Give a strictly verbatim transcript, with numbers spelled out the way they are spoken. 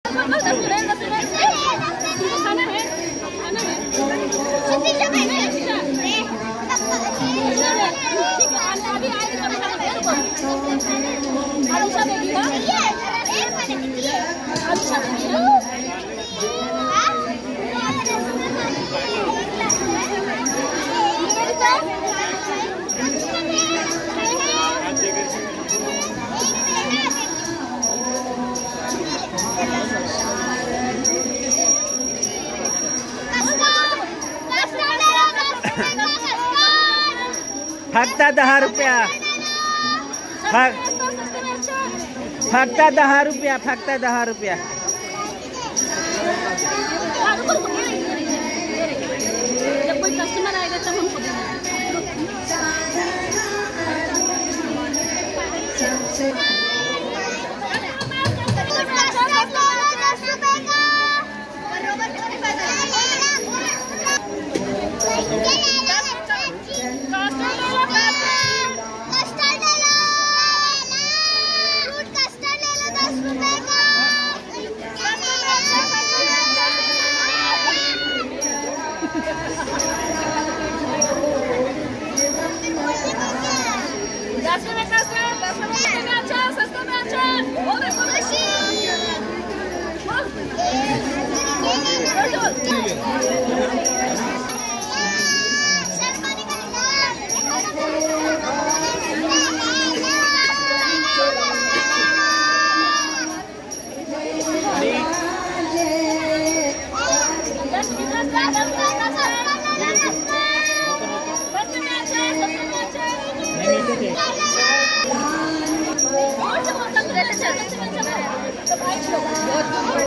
फक्त दहा रुपया फक्त दहा रुपया फक्त दहा रुपया जब कोई कस्टमर आएगा तब हमको दस रुपए का दस रुपए में अच्छा सस्ता में अच्छा और देखो